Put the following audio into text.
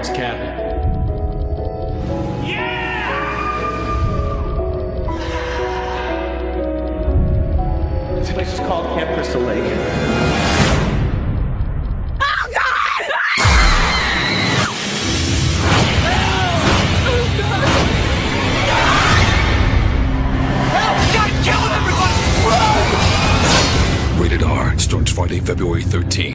Frank's cabin. This place is called Camp Crystal Lake. Oh, God! Help! God, kill everybody! Rated R. Starts Friday, February 13th.